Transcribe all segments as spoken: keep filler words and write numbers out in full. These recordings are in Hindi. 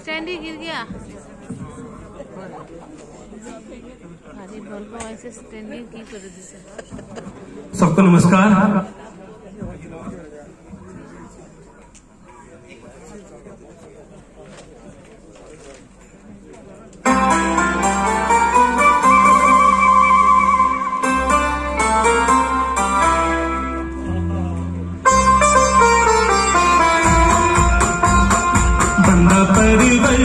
स्टैंड ही गिर गया। अरे बोल ऐसे स्टैंडिंग की कर दी। सबको नमस्कार। बंदा परिवर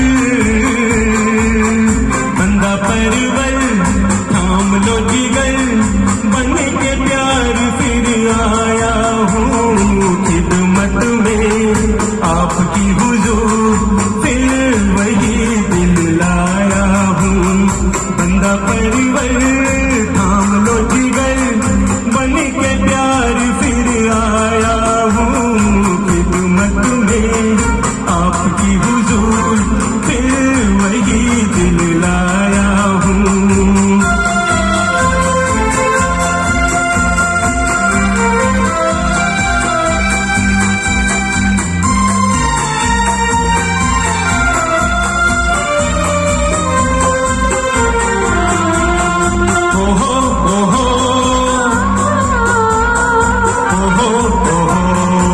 बंदा परिवर थाम लो जिगर बन के प्यार फिर आया हूँ खिदमत में आपकी हुजूर फिर वही दिल लाया हूँ। बंदा परिवर थाम लो जिगर बन के प्यार फिर आया हूँ खिदमत में आपकी हुजूर फिर वही दिल लाया हूँ। ओहो ओहो ओहो ओहो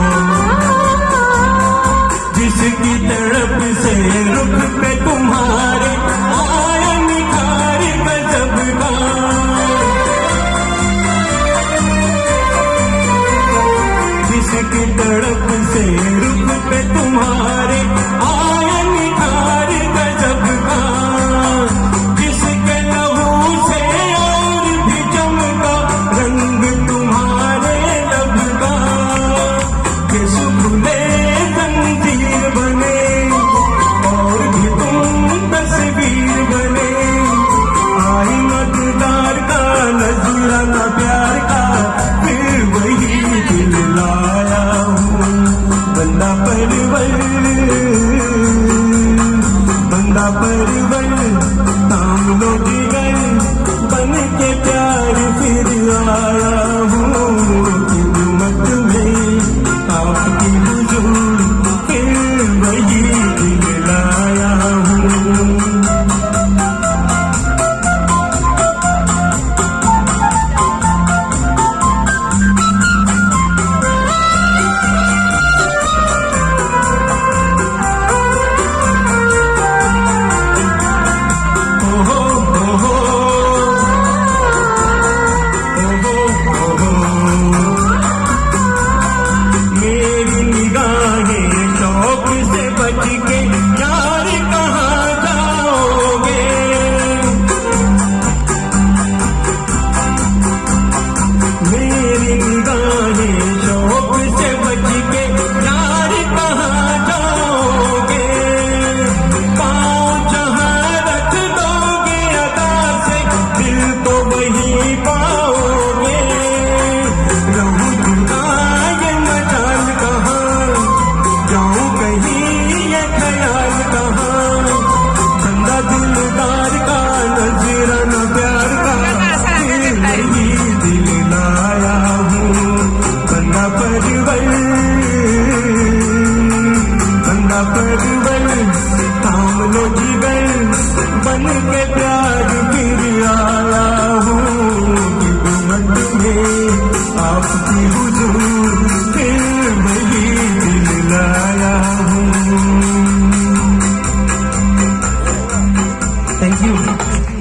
जिसकी तड़प से रुख पे तुम्हारे आया निखार गजब का, जिसकी तड़प से रुख पे तुम्हारे आया निखार गजब का, जिसके लहू से और भी चमका रंग तुम्हारे लब का, ये सुखले जंजीर बने और भी तुम तस्वीर बने, आई मकदार का नजराना प्यार का फिर वही दिल लाया हूँ। बंदा परिवर बंदा परिवर थाम लो जिगर बन के प्यार फिर आया हूँ खिदमत में आपकी हुजूर फिर वही दिल लाया हूँ। ओहो ओहो ओहो ओहो मेरी निगाहें शौक से बच के यार कहाँ जाओगे, मेरी निगाहें शौक से बच के यार कहाँ जाओगे, पाँव जहाँ रख दोगे अदा से दिल तो वही पाओगे, रहूं जुदा ये मजाल कहाँ जाऊं कहीं ये ख्याल कहाँ, बंदा दिलदार का नजराना प्यार का फिर वही दिल लाया हूँ। बंदा परिवर बंदा परिवर थाम लो जिगर बन के प्यार फिर आया हूँ खिदमत में आपकी हुजूर फिर वही दिल लाया हूँ। Thank you.